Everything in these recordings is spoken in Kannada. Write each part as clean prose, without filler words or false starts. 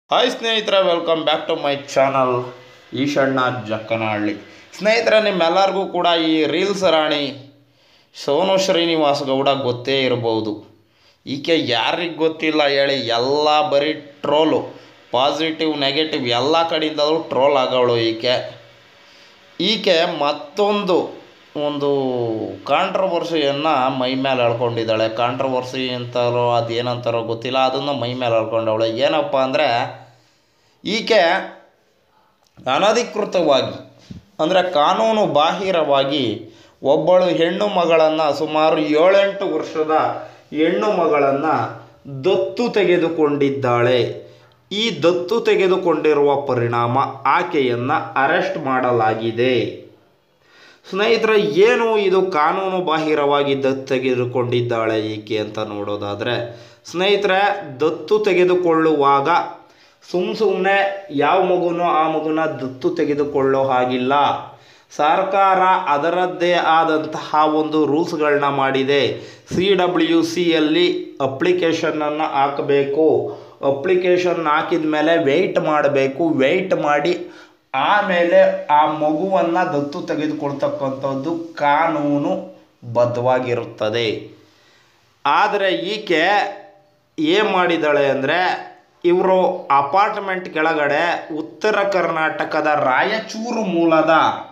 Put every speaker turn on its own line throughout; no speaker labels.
ಹಾಯ್ ಸ್ನೇಹಿತರೆ, welcome back to my channel Eshanna Jakkanahalli. ಸ್ನೇಹಿತರೆ, ನಿಮ್ಮೆಲ್ಲರಿಗೂ ಕೂಡ ಈ ರೀಲ್ಸ್ ರಾಣಿ ಸೋನು ಶ್ರೀನಿವಾಸ್ ಗೌಡ ಗೊತ್ತೇ ಇರಬಹುದು. ಈಕೆ ಯಾರಿಗೆ ಗೊತ್ತಿಲ್ಲ ಹೇಳಿ? ಎಲ್ಲ ಬರೀ ಟ್ರೋಲು, ಪಾಸಿಟಿವ್ ನೆಗೆಟಿವ್ ಎಲ್ಲ ಕಡೆಯಿಂದಲೂ ಟ್ರೋಲ್ ಆಗೋಳು ಈಕೆ ಮತ್ತೊಂದು ಕಾಂಟ್ರವರ್ಸಿಯನ್ನು ಮೈ ಮೇಲೆ ಎಳ್ಕೊಂಡಿದ್ದಾಳೆ. ಕಾಂಟ್ರವರ್ಸಿ ಅಂತಾರೋ ಅದೇನಂತಾರೋ ಗೊತ್ತಿಲ್ಲ, ಅದನ್ನು ಮೈ ಮೇಲೆ ಎಳ್ಕೊಂಡವಳೆ. ಏನಪ್ಪ ಅಂದರೆ, ಈಕೆ ಅನಧಿಕೃತವಾಗಿ ಅಂದರೆ ಕಾನೂನು ಬಾಹಿರವಾಗಿ ಒಬ್ಬಳು ಹೆಣ್ಣು ಮಗಳನ್ನು, ಸುಮಾರು 7-8 ವರ್ಷದ ಹೆಣ್ಣು ಮಗಳನ್ನು ದತ್ತು ತೆಗೆದುಕೊಂಡಿದ್ದಾಳೆ. ಈ ದತ್ತು ತೆಗೆದುಕೊಂಡಿರುವ ಪರಿಣಾಮ ಆಕೆಯನ್ನು ಅರೆಸ್ಟ್ ಮಾಡಲಾಗಿದೆ. ಸ್ನೇಹಿತರೆ, ಏನು ಇದು ಕಾನೂನು ಬಾಹಿರವಾಗಿ ದತ್ತು ತೆಗೆದುಕೊಂಡಿದ್ದಾಳೆ ಈಕೆ ಅಂತ ನೋಡೋದಾದರೆ, ಸ್ನೇಹಿತರೆ, ದತ್ತು ತೆಗೆದುಕೊಳ್ಳುವಾಗ ಸುಮ್ಮನೆ ಯಾವ ಮಗುನೋ ಆ ಮಗುನ ದತ್ತು ತೆಗೆದುಕೊಳ್ಳೋ ಹಾಗಿಲ್ಲ. ಸರ್ಕಾರ ಅದರದ್ದೇ ಆದಂತಹ ಒಂದು ರೂಲ್ಸ್ಗಳನ್ನ ಮಾಡಿದೆ. CWCಯಲ್ಲಿ ಅಪ್ಲಿಕೇಶನನ್ನು ಹಾಕಬೇಕು. ಅಪ್ಲಿಕೇಶನ್ ಹಾಕಿದ ಮೇಲೆ ವೆಯ್ಟ್ ಮಾಡಬೇಕು. ವೆಯ್ಟ್ ಮಾಡಿ ಆಮೇಲೆ ಆ ಮಗುವನ್ನು ದತ್ತು ತೆಗೆದುಕೊಳ್ತಕ್ಕಂಥದ್ದು ಕಾನೂನು ಬದ್ಧವಾಗಿರುತ್ತದೆ. ಆದರೆ ಈಕೆ ಏನು ಮಾಡಿದ್ದಾಳೆ ಅಂದರೆ, ಇವರು ಅಪಾರ್ಟ್ಮೆಂಟ್ ಕೆಳಗಡೆ ಉತ್ತರ ಕರ್ನಾಟಕದ ರಾಯಚೂರು ಮೂಲದ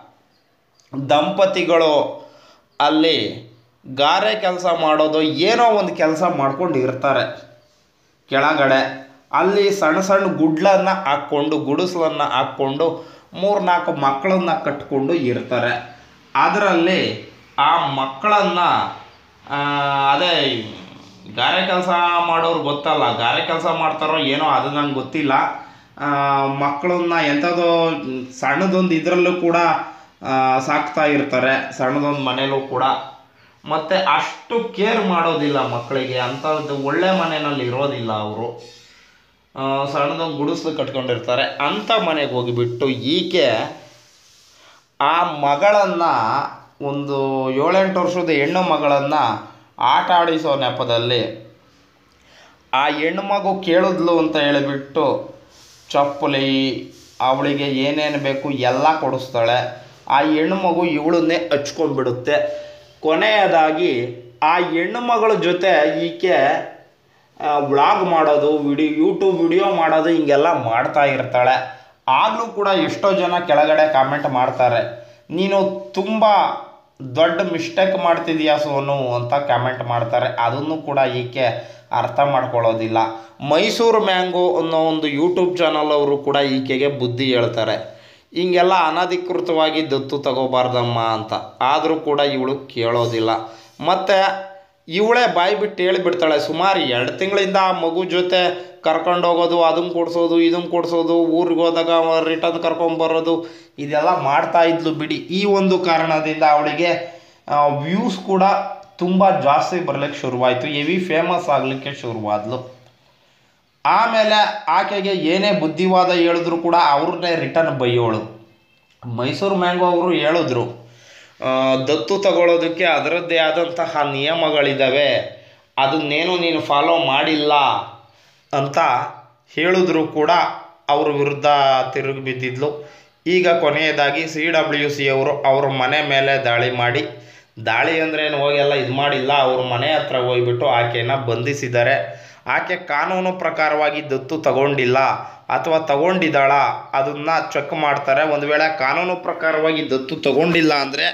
ದಂಪತಿಗಳು ಅಲ್ಲಿ ಗಾರೆ ಕೆಲಸ ಮಾಡೋದು ಏನೋ ಒಂದು ಕೆಲಸ ಮಾಡ್ಕೊಂಡು ಇರ್ತಾರೆ. ಕೆಳಗಡೆ ಅಲ್ಲಿ ಸಣ್ಣ ಸಣ್ಣ ಗುಡಿಸಲನ್ನು ಹಾಕ್ಕೊಂಡು 3-4 ಮಕ್ಕಳನ್ನು ಕಟ್ಕೊಂಡು ಇರ್ತಾರೆ. ಅದರಲ್ಲಿ ಆ ಮಕ್ಕಳನ್ನು ಅದೇ ಗಾರೆ ಕೆಲಸ ಮಾಡೋರು ಗೊತ್ತಲ್ಲ, ಗಾರೆ ಕೆಲಸ ಮಾಡ್ತಾರೋ ಏನೋ ಅದು ನಂಗೆ ಗೊತ್ತಿಲ್ಲ. ಮಕ್ಕಳನ್ನ ಎಂಥದೋ ಸಣ್ಣದೊಂದು ಇದರಲ್ಲೂ ಕೂಡ ಸಾಕ್ತಾ ಇರ್ತಾರೆ, ಸಣ್ಣದೊಂದು ಮನೇಲೂ ಕೂಡ. ಮತ್ತು ಅಷ್ಟು ಕೇರ್ ಮಾಡೋದಿಲ್ಲ ಮಕ್ಕಳಿಗೆ. ಅಂಥದ್ದು ಒಳ್ಳೆ ಮನೆಯಲ್ಲಿ ಇರೋದಿಲ್ಲ ಅವರು. ಸಣ್ಣದೊಂದು ಗುಡಿಸಲು ಕಟ್ಕೊಂಡಿರ್ತಾರೆ. ಅಂಥ ಮನೆಗೆ ಹೋಗಿಬಿಟ್ಟು ಈಕೆ ಆ ಮಗಳನ್ನು, ಒಂದು 7-8 ವರ್ಷದ ಹೆಣ್ಣು ಮಗಳನ್ನು ಆಟ ಆಡಿಸೋ ನೆಪದಲ್ಲಿ ಆ ಹೆಣ್ಣು ಮಗು ಕೇಳಿದ್ಲು ಅಂತ ಹೇಳಿಬಿಟ್ಟು ಚಪ್ಪಲಿ, ಅವಳಿಗೆ ಏನೇನು ಬೇಕು ಎಲ್ಲ ಕೊಡಿಸ್ತಾಳೆ. ಆ ಹೆಣ್ಣು ಮಗು ಇವಳನ್ನೇ ಹಚ್ಕೊಂಡ್ಬಿಡುತ್ತೆ. ಕೊನೆಯದಾಗಿ ಆ ಹೆಣ್ಣು ಮಗಳ ಜೊತೆ ಈಕೆ ವ್ಲಾಗ್ ಮಾಡೋದು, ಯೂಟ್ಯೂಬ್ ವಿಡಿಯೋ ಮಾಡೋದು ಹಿಂಗೆಲ್ಲ ಮಾಡ್ತಾ ಇರ್ತಾಳೆ. ಆಗಲೂ ಕೂಡ ಎಷ್ಟೋ ಜನ ಕೆಳಗಡೆ ಕಾಮೆಂಟ್ ಮಾಡ್ತಾರೆ, ನೀನು ತುಂಬ ದೊಡ್ಡ ಮಿಸ್ಟೇಕ್ ಮಾಡ್ತಿದೀಯಾ ಸೋನು ಅಂತ ಕಾಮೆಂಟ್ ಮಾಡ್ತಾರೆ. ಅದನ್ನು ಕೂಡ ಈಕೆ ಅರ್ಥ ಮಾಡ್ಕೊಳ್ಳೋದಿಲ್ಲ. ಮೈಸೂರು ಮ್ಯಾಂಗೋ ಅನ್ನೋ ಒಂದು ಯೂಟ್ಯೂಬ್ ಚಾನಲ್ ಅವರು ಕೂಡ ಈಕೆಗೆ ಬುದ್ಧಿ ಹೇಳ್ತಾರೆ, ಹಿಂಗೆಲ್ಲ ಅನಧಿಕೃತವಾಗಿ ದತ್ತು ತಗೋಬಾರ್ದಮ್ಮ ಅಂತ. ಆದರೂ ಕೂಡ ಇವಳು ಕೇಳೋದಿಲ್ಲ. ಮತ್ತು ಇವಳೇ ಬಾಯಿ ಬಿಟ್ಟು ಹೇಳಿಬಿಡ್ತಾಳೆ, ಸುಮಾರು 2 ತಿಂಗಳಿಂದ ಆ ಮಗು ಜೊತೆ ಕರ್ಕೊಂಡೋಗೋದು, ಅದನ್ನು ಕೊಡಿಸೋದು, ಇದನ್ನು ಕೊಡಿಸೋದು, ಊರಿಗೆ ಹೋದಾಗ ರಿಟರ್ನ್ ಕರ್ಕೊಂಬರೋದು, ಇದೆಲ್ಲ ಮಾಡ್ತಾ ಇದ್ಲು ಬಿಡಿ. ಈ ಒಂದು ಕಾರಣದಿಂದ ಅವಳಿಗೆ ವ್ಯೂಸ್ ಕೂಡ ತುಂಬ ಜಾಸ್ತಿ ಬರಲಿಕ್ಕೆ ಶುರುವಾಯಿತು. ಹೆವಿ ಫೇಮಸ್ ಆಗಲಿಕ್ಕೆ ಶುರುವಾದ್ಲು. ಆಮೇಲೆ ಆಕೆಗೆ ಏನೇ ಬುದ್ಧಿವಾದ ಹೇಳಿದ್ರು ಕೂಡ ಅವ್ರನ್ನೇ ರಿಟರ್ನ್ ಬೈಯೋಳು. ಮೈಸೂರು ಮ್ಯಾಂಗೋ ಅವರು ಹೇಳಿದ್ರು, ದತ್ತು ತಗೊಳ್ಳೋದಕ್ಕೆ ಅದರದ್ದೇ ಆದಂತಹ ನಿಯಮಗಳಿದ್ದಾವೆ, ಅದನ್ನೇನು ನೀನು ಫಾಲೋ ಮಾಡಿಲ್ಲ ಅಂತ ಹೇಳಿದ್ರು ಕೂಡ ಅವ್ರ ವಿರುದ್ಧ ತಿರುಗಿ ಬಿದ್ದಿದ್ಲು. ಈಗ ಕೊನೆಯದಾಗಿ CWC ಅವರು ಅವ್ರ ಮನೆ ಮೇಲೆ ದಾಳಿ ಅಂದ್ರೇನು ಹೋಗೆಲ್ಲ ಇದು ಮಾಡಿಲ್ಲ, ಅವ್ರ ಮನೆ ಹತ್ರ ಹೋಗ್ಬಿಟ್ಟು ಆಕೆಯನ್ನು ಬಂಧಿಸಿದ್ದಾರೆ. ಆಕೆ ಕಾನೂನು ಪ್ರಕಾರವಾಗಿ ದತ್ತು ತಗೊಂಡಿಲ್ಲ ಅಥವಾ ತಗೊಂಡಿದ್ದಾಳ ಅದನ್ನು ಚೆಕ್ ಮಾಡ್ತಾರೆ. ಒಂದು ವೇಳೆ ಕಾನೂನು ಪ್ರಕಾರವಾಗಿ ದತ್ತು ತಗೊಂಡಿಲ್ಲ ಅಂದರೆ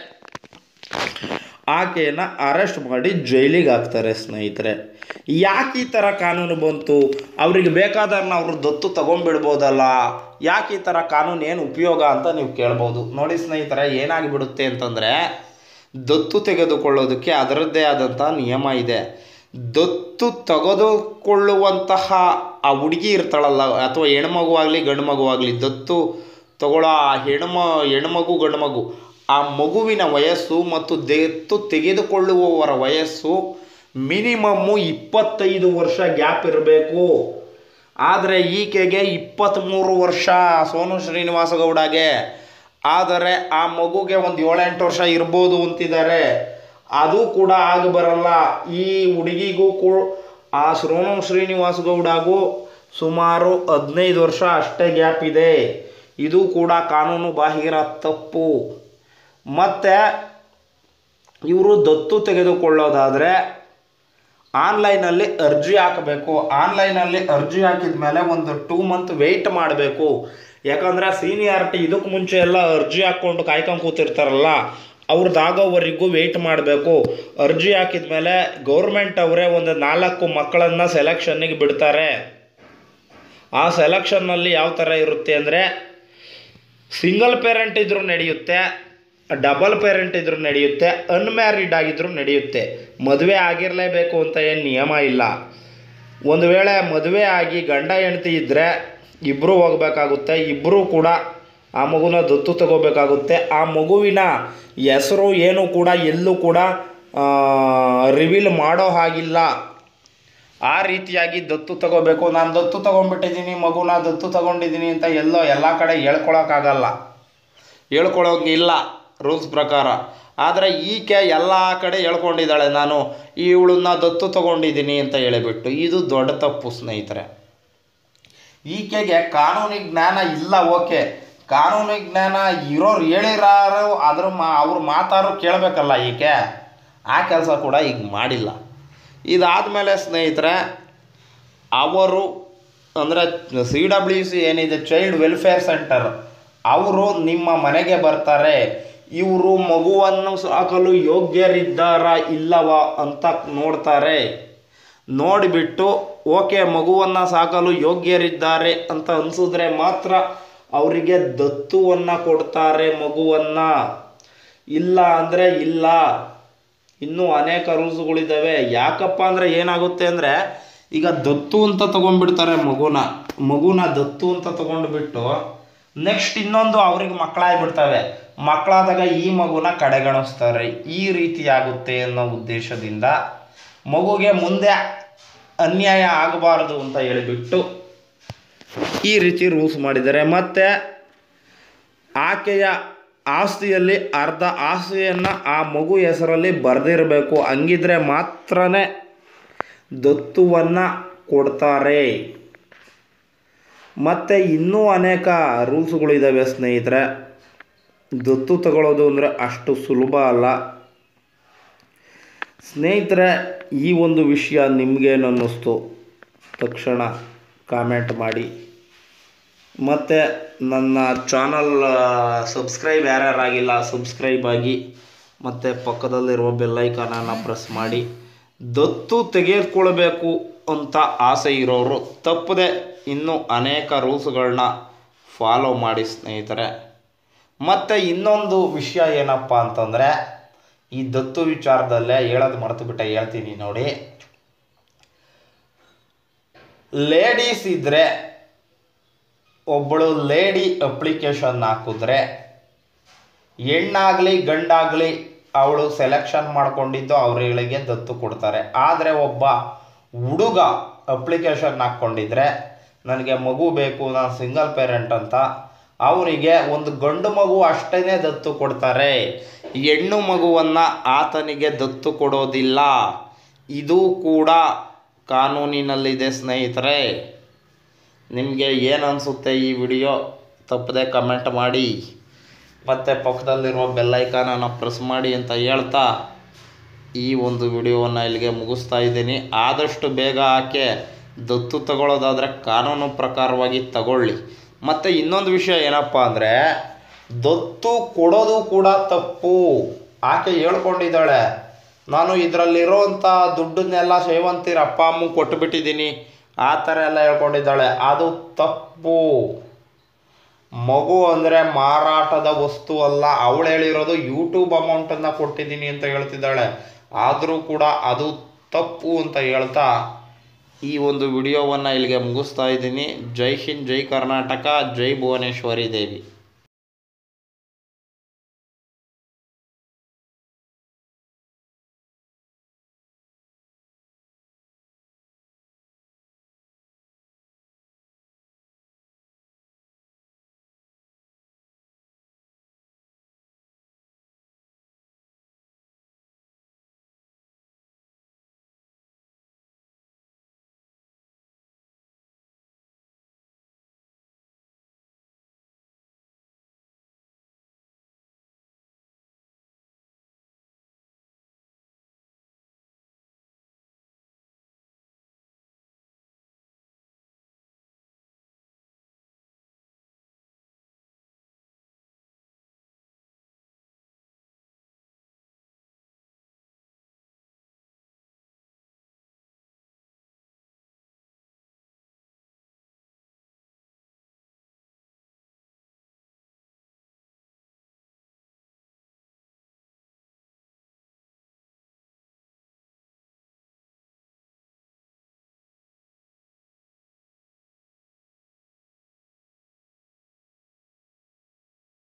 ಆಕೆಯನ್ನು ಅರೆಸ್ಟ್ ಮಾಡಿ ಜೈಲಿಗೆ ಹಾಕ್ತಾರೆ. ಸ್ನೇಹಿತರೆ, ಯಾಕೆ ಈ ಥರ ಕಾನೂನು ಬಂತು? ಅವ್ರಿಗೆ ಬೇಕಾದನ್ನ ಅವರು ದತ್ತು ತಗೊಂಡ್ಬಿಡ್ಬೋದಲ್ಲ, ಯಾಕೆ ಈ ಥರ ಕಾನೂನು ಏನು ಉಪಯೋಗ ಅಂತ ನೀವು ಕೇಳ್ಬೋದು. ನೋಡಿ ಸ್ನೇಹಿತರೆ, ಏನಾಗಿಬಿಡುತ್ತೆ ಅಂತಂದರೆ, ದತ್ತು ತೆಗೆದುಕೊಳ್ಳೋದಕ್ಕೆ ಅದರದ್ದೇ ಆದಂಥ ನಿಯಮ ಇದೆ. ದತ್ತು ತೆಗೆದುಕೊಳ್ಳುವಂತಹ ಆ ಹುಡುಗಿ ಇರ್ತಾಳಲ್ಲ, ಅಥವಾ ಹೆಣ್ಮಗು ಆಗಲಿ ಗಂಡು ಮಗು ಆಗಲಿ, ದತ್ತು ತಗೊಳ್ಳೋ ಆ ಹೆಣ್ಮಗು ಗಂಡು ಮಗು, ಆ ಮಗುವಿನ ವಯಸ್ಸು ಮತ್ತು ದತ್ತು ತೆಗೆದುಕೊಳ್ಳುವವರ ವಯಸ್ಸು ಮಿನಿಮಮ್ಮು 25 ವರ್ಷ ಗ್ಯಾಪ್ ಇರಬೇಕು. ಆದರೆ ಈಕೆಗೆ 23 ವರ್ಷ ಸೋನು ಶ್ರೀನಿವಾಸ ಗೌಡಗೆ. ಆದರೆ ಆ ಮಗುಗೆ ಒಂದು 7-8 ವರ್ಷ ಇರ್ಬೋದು ಅಂತಿದ್ದಾರೆ. ಅದು ಕೂಡ ಆಗಿ ಬರಲ್ಲ. ಈ ಹುಡುಗಿಗೂ ಆ ಸೋನು ಶ್ರೀನಿವಾಸ ಗೌಡಗೂ ಸುಮಾರು 15 ವರ್ಷ ಅಷ್ಟೇ ಗ್ಯಾಪ್ ಇದೆ. ಇದು ಕೂಡ ಕಾನೂನು ಬಾಹಿರ ತಪ್ಪು. ಮತ್ತು ಇವರು ದತ್ತು ತೆಗೆದುಕೊಳ್ಳೋದಾದರೆ ಆನ್ಲೈನಲ್ಲಿ ಅರ್ಜಿ ಹಾಕಬೇಕು. ಆನ್ಲೈನಲ್ಲಿ ಅರ್ಜಿ ಹಾಕಿದ ಮೇಲೆ ಒಂದು 2 ಮಂತ್ ವೆಯ್ಟ್ ಮಾಡಬೇಕು. ಯಾಕಂದರೆ ಸೀನಿಯಾರಿಟಿ ಇದಕ್ಕೆ ಮುಂಚೆ ಎಲ್ಲ ಅರ್ಜಿ ಹಾಕ್ಕೊಂಡು ಕಾಯ್ಕೊಂಡು ಕೂತಿರ್ತಾರಲ್ಲ, ಅವ್ರದ್ದಾಗೋವರೆಗೂ ವೆಯ್ಟ್ ಮಾಡಬೇಕು. ಅರ್ಜಿ ಹಾಕಿದ ಮೇಲೆ ಗೌರ್ಮೆಂಟ್ ಅವರೇ ಒಂದು 4 ಮಕ್ಕಳನ್ನು ಸೆಲೆಕ್ಷನ್ನಿಗೆ ಬಿಡ್ತಾರೆ. ಆ ಸೆಲೆಕ್ಷನ್ನಲ್ಲಿ ಯಾವ ಥರ ಇರುತ್ತೆ ಅಂದರೆ, ಸಿಂಗಲ್ ಪೇರೆಂಟ್ ಇದ್ರೂ ನಡೆಯುತ್ತೆ, ಡಬಲ್ ಪೇರೆಂಟ್ ಇದ್ರೂ ನಡೆಯುತ್ತೆ, ಅನ್ಮ್ಯಾರಿಡ್ ಆಗಿದ್ರೂ ನಡೆಯುತ್ತೆ. ಮದುವೆ ಆಗಿರಲೇಬೇಕು ಅಂತ ಏನು ನಿಯಮ ಇಲ್ಲ. ಒಂದು ವೇಳೆ ಮದುವೆ ಆಗಿ ಗಂಡ ಹೆಂಡತಿ ಇದ್ದರೆ ಇಬ್ಬರೂ ಹೋಗಬೇಕಾಗುತ್ತೆ. ಇಬ್ಬರೂ ಕೂಡ ಆ ಮಗುನ ದತ್ತು ತಗೋಬೇಕಾಗುತ್ತೆ. ಆ ಮಗುವಿನ ಹೆಸರು ಏನು ಕೂಡ ಎಲ್ಲೂ ಕೂಡ ರಿವೀಲ್ ಮಾಡೋ ಹಾಗಿಲ್ಲ. ಆ ರೀತಿಯಾಗಿ ದತ್ತು ತಗೋಬೇಕು. ನಾನು ದತ್ತು ತೊಗೊಂಡ್ಬಿಟ್ಟಿದ್ದೀನಿ, ಮಗುನ ದತ್ತು ತಗೊಂಡಿದ್ದೀನಿ ಅಂತ ಎಲ್ಲ ಕಡೆ ಹೇಳ್ಕೊಳಕ್ಕಾಗಲ್ಲ, ಹೇಳ್ಕೊಳೋಂಗಿಲ್ಲ ರೂಲ್ಸ್ ಪ್ರಕಾರ. ಆದರೆ ಈಕೆ ಎಲ್ಲ ಕಡೆ ಹೇಳ್ಕೊಂಡಿದ್ದಾಳೆ, ನಾನು ಇವಳನ್ನ ದತ್ತು ತಗೊಂಡಿದ್ದೀನಿ ಅಂತ ಹೇಳಿಬಿಟ್ಟು. ಇದು ದೊಡ್ಡ ತಪ್ಪು ಸ್ನೇಹಿತರೆ. ಈಕೆಗೆ ಕಾನೂನಿಗೆ ಜ್ಞಾನ ಇಲ್ಲ. ಓಕೆ, ಕಾನೂನಿಗೆ ಜ್ಞಾನ ಇರೋರು ಹೇಳಿರಾರು, ಅವ್ರ ಮಾತಾರು ಕೇಳಬೇಕಲ್ಲ. ಈಕೆ ಆ ಕೆಲಸ ಕೂಡ ಈಗ ಮಾಡಿಲ್ಲ. ಇದಾದಮೇಲೆ ಸ್ನೇಹಿತರೆ, ಅವರು ಅಂದರೆ CWC ಏನಿದೆ, ಚೈಲ್ಡ್ ವೆಲ್ಫೇರ್ ಸೆಂಟರ್, ಅವರು ನಿಮ್ಮ ಮನೆಗೆ ಬರ್ತಾರೆ. ಇವರು ಮಗುವನ್ನು ಸಾಕಲು ಯೋಗ್ಯರಿದ್ದಾರಾ ಇಲ್ಲವಾ ಅಂತ ನೋಡ್ತಾರೆ. ನೋಡಿಬಿಟ್ಟು ಓಕೆ, ಮಗುವನ್ನು ಸಾಕಲು ಯೋಗ್ಯರಿದ್ದಾರೆ ಅಂತ ಅನಿಸಿದ್ರೆ ಮಾತ್ರ ಅವರಿಗೆ ದತ್ತುವನ್ನು ಕೊಡ್ತಾರೆ ಮಗುವನ್ನು. ಇಲ್ಲ ಅಂದರೆ ಇಲ್ಲ. ಇನ್ನೂ ಅನೇಕ ರೂಲ್ಸ್ಗಳಿದ್ದಾವೆ. ಯಾಕಪ್ಪ ಅಂದರೆ ಏನಾಗುತ್ತೆ ಅಂದರೆ, ಈಗ ದತ್ತು ಅಂತ ತೊಗೊಂಡ್ಬಿಡ್ತಾರೆ ಮಗುನ ದತ್ತು ಅಂತ ತೊಗೊಂಡ್ಬಿಟ್ಟು ನೆಕ್ಸ್ಟ್ ಇನ್ನೊಂದು ಅವ್ರಿಗೆ ಮಕ್ಕಳಾಗ್ಬಿಡ್ತವೆ. ಮಕ್ಕಳಾದಾಗ ಈ ಮಗುನ ಕಡೆಗಣಿಸ್ತಾರೆ. ಈ ರೀತಿ ಆಗುತ್ತೆ ಅನ್ನೋ ಉದ್ದೇಶದಿಂದ ಮಗುಗೆ ಮುಂದೆ ಅನ್ಯಾಯ ಆಗಬಾರ್ದು ಅಂತ ಹೇಳಿಬಿಟ್ಟು ಈ ರೀತಿ ರೂಲ್ಸ್ ಮಾಡಿದ್ದಾರೆ. ಮತ್ತು ಆಕೆಯ ಆಸ್ತಿಯಲ್ಲಿ ಅರ್ಧ ಆಸ್ತಿಯನ್ನು ಆ ಮಗು ಹೆಸರಲ್ಲಿ ಬರೆದಿರಬೇಕು. ಹಂಗಿದ್ರೆ ಮಾತ್ರನೇ ದತ್ತುವನ್ನು ಕೊಡ್ತಾರೆ. ಮತ್ತು ಇನ್ನೂ ಅನೇಕ ರೂಲ್ಸ್ಗಳಿದ್ದಾವೆ ಸ್ನೇಹಿತರೆ. ದತ್ತು ತಗೊಳ್ಳೋದು ಅಂದರೆ ಅಷ್ಟು ಸುಲಭ ಅಲ್ಲ ಸ್ನೇಹಿತರೆ. ಈ ಒಂದು ವಿಷಯ ನಿಮಗೇನು ಅನ್ನಿಸ್ತು ತಕ್ಷಣ ಕಾಮೆಂಟ್ ಮಾಡಿ. ಮತ್ತು ನನ್ನ ಚಾನಲ್ ಸಬ್ಸ್ಕ್ರೈಬ್ ಯಾರ್ಯಾರಾಗಿಲ್ಲ ಸಬ್ಸ್ಕ್ರೈಬ್ ಆಗಿ, ಮತ್ತು ಪಕ್ಕದಲ್ಲಿರುವ ಬೆಲ್ಲೈಕಾನನ್ನು ಪ್ರೆಸ್ ಮಾಡಿ. ದತ್ತು ತೆಗೆದುಕೊಳ್ಬೇಕು ಅಂತ ಆಸೆ ಇರೋರು ತಪ್ಪದೆ ಇನ್ನೂ ಅನೇಕ ರೂಲ್ಸ್ಗಳನ್ನ ಫಾಲೋ ಮಾಡಿ ಸ್ನೇಹಿತರೆ. ಮತ್ತು ಇನ್ನೊಂದು ವಿಷಯ ಏನಪ್ಪ ಅಂತಂದರೆ, ಈ ದತ್ತು ವಿಚಾರದಲ್ಲೇ ಹೇಳೋದು ಮರೆತುಬಿಟ್ಟೆ, ಹೇಳ್ತೀನಿ ನೋಡಿ. ಲೇಡೀಸ್ ಇದ್ದರೆ, ಒಬ್ಬಳು ಲೇಡಿ ಅಪ್ಲಿಕೇಶನ್ ಹಾಕಿದ್ರೆ, ಹೆಣ್ಣಾಗಲಿ ಗಂಡಾಗಲಿ ಅವಳು ಸೆಲೆಕ್ಷನ್ ಮಾಡ್ಕೊಂಡಿದ್ದು ಅವರುಗಳಿಗೆ ದತ್ತು ಕೊಡ್ತಾರೆ. ಆದರೆ ಒಬ್ಬ ಹುಡುಗ ಅಪ್ಲಿಕೇಶನ್ ಹಾಕ್ಕೊಂಡಿದ್ರೆ, ನನಗೆ ಮಗು ಬೇಕು, ನಾನು ಸಿಂಗಲ್ ಪೇರೆಂಟ್ ಅಂತ, ಅವರಿಗೆ ಒಂದು ಗಂಡು ಮಗು ಅಷ್ಟೇ ದತ್ತು ಕೊಡ್ತಾರೆ. ಹೆಣ್ಣು ಮಗುವನ್ನು ಆತನಿಗೆ ದತ್ತು ಕೊಡೋದಿಲ್ಲ. ಇದು ಕೂಡ ಕಾನೂನಿನಲ್ಲಿದೆ ಸ್ನೇಹಿತರೆ. ನಿಮಗೆ ಏನು ಅನಿಸುತ್ತೆ ಈ ವಿಡಿಯೋ ತಪ್ಪದೆ ಕಮೆಂಟ್ ಮಾಡಿ, ಮತ್ತು ಪಕ್ಕದಲ್ಲಿರುವ ಬೆಲ್ಲೈಕಾನನ್ನು ಪ್ರೆಸ್ ಮಾಡಿ ಅಂತ ಹೇಳ್ತಾ ಈ ಒಂದು ವಿಡಿಯೋವನ್ನು ಇಲ್ಲಿಗೆ ಮುಗಿಸ್ತಾ ಇದ್ದೀನಿ. ಆದಷ್ಟು ಬೇಗ ಆಕೆ ದತ್ತು ತಗೊಳ್ಳೋದಾದರೆ ಕಾನೂನು ಪ್ರಕಾರವಾಗಿ ತಗೊಳ್ಳಿ. ಮತ್ತು ಇನ್ನೊಂದು ವಿಷಯ ಏನಪ್ಪ ಅಂದರೆ, ದತ್ತು ಕೊಡೋದು ಕೂಡ ತಪ್ಪು. ಆಕೆ ಹೇಳ್ಕೊಂಡಿದ್ದಾಳೆ, ನಾನು ಇದರಲ್ಲಿರೋಂಥ ದುಡ್ಡನ್ನೆಲ್ಲ ಸೇವಂತಿರ ಅಪ್ಪ ಅಮ್ಮ ಕೊಟ್ಟುಬಿಟ್ಟಿದ್ದೀನಿ, ಆ ಥರ ಎಲ್ಲ ಹೇಳ್ಕೊಂಡಿದ್ದಾಳೆ. ಅದು ತಪ್ಪು. ಮಗು ಅಂದರೆ ಮಾರಾಟದ ವಸ್ತು ಅಲ್ಲ. ಅವಳು ಹೇಳಿರೋದು ಯೂಟ್ಯೂಬ್ ಅಮೌಂಟನ್ನು ಕೊಟ್ಟಿದ್ದೀನಿ ಅಂತ ಹೇಳ್ತಿದ್ದಾಳೆ. ಆದರೂ ಕೂಡ ಅದು ತಪ್ಪು ಅಂತ ಹೇಳ್ತಾ ಈ ಒಂದು ವಿಡಿಯೋವನ್ನು ಇಲ್ಲಿಗೆ ಮುಗಿಸ್ತಾ ಇದ್ದೀನಿ. ಜೈ ಹಿಂದ್, ಜೈ ಕರ್ನಾಟಕ, ಜೈ ಭುವನೇಶ್ವರಿ ದೇವಿ.